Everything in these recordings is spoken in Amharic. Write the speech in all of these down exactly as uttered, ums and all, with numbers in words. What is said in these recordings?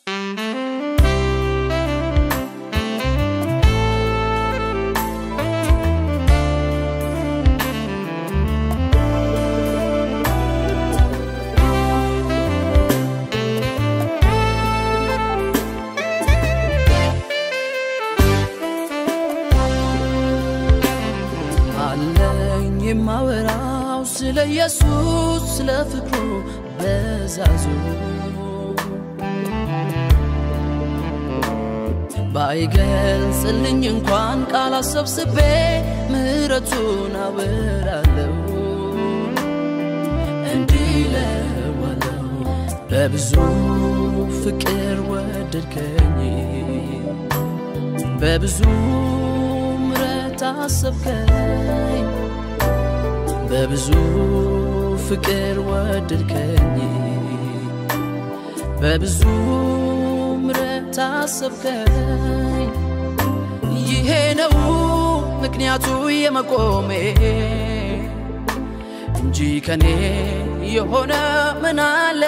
የማወራው ስለ ኢየሱስ ስለ ፍቅሩ በዛዙ ባይገልጽልኝ እንኳን ቃል አሰብስቤ ምህረቱን አወራለሁ እንዲለዋለሁ በብዙ ፍቅር ወደድከኝ በብዙ ምሕረት አሰብከኝ በብዙ ፍቅር ወደድከኝ በብዙ ምሕረት አሰብከኝ ይሄ ነው ምክንያቱ የመቆሜ እንጂ ከኔ የሆነ ምን አለ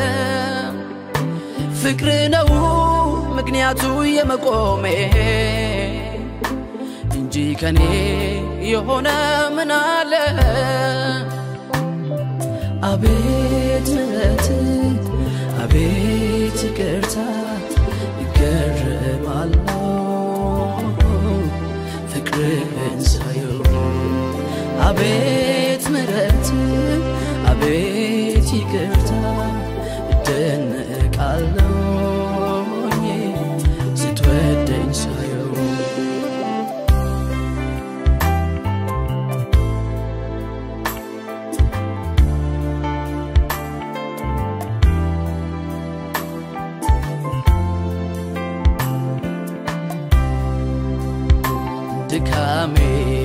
ፍቅር ነው ምክንያቱ የመቆሜ እንጂ ከኔ የሆነ ምን አለ አቤት ምሕረት አቤት ይቅርታ ይገርማለሁ ፍቅርህን ሳየው አቤት ምሕረት አቤት ይቅርታ እደነቃለሁ ስትወደኝ ሳየው ድካሜ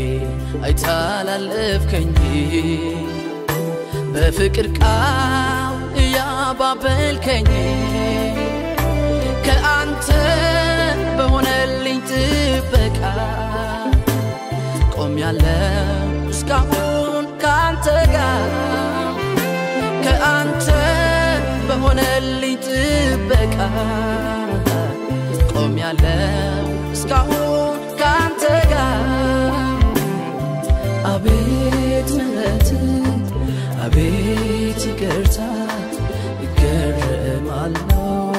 አይታላለፍከኝ በፍቅር ቃል ያባበልከኝ ከአንተ በሆነልኝ ጥበቃ ቆሜያለሁ እስካሁን ካንተ ጋር ከአንተ በሆነልኝ ጥበቃ ቆሜያለሁ እስካሁን ካንተ ጋር አቤት ምሕረት አቤት ይቅርታ ይገርማለሁ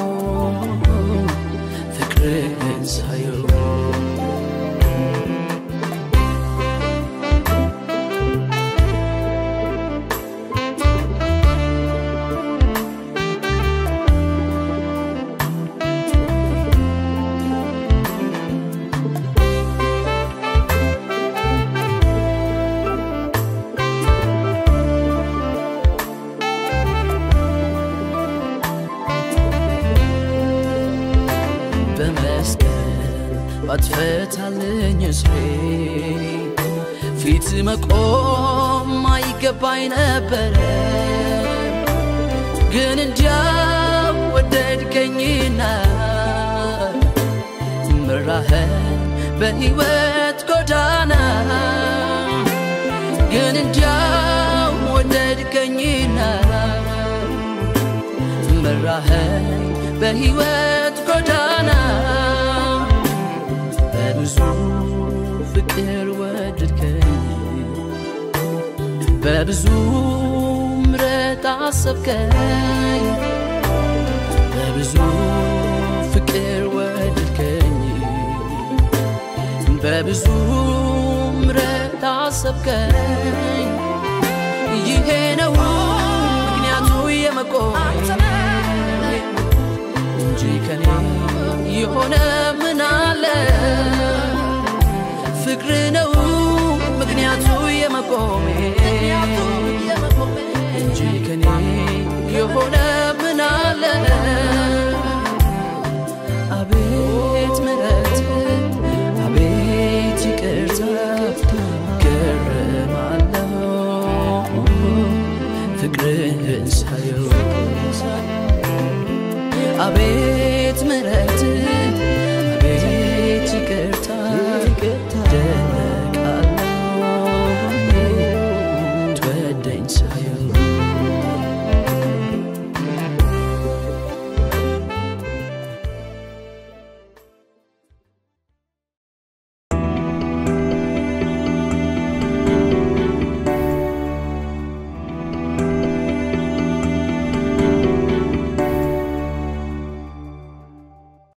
ፍቅርህን ሳየው ባትፈታልኝ እስሬ ፊት መቆም አይገባኝ ነበር ግን እንዲያው ወደድከኝና ምራህን በሕይወት ጎዳና ግን እንዲያው ወደድከኝና ምራህን በሕይወት ጎዳና በብዙ ፍቅር ወደድከኝ በብዙ ምሕረት አሰብከኝ በብዙ ፍቅር ወደድከኝ በብዙ ምሕረት አሰብከኝ ይሄ ነው ምክንያቱ የመቆሜ እንጂ ከኔ የሆነ ምን አለ ፍቅር ነው ምክንያቱ የመቆሜ እንጂ ከኔ የሆነ ምን አለ አቤት ምሕረት አቤት ይቅርታ ይገርማለሁ ፍቅርህን ሳየው አቤት ምሕረት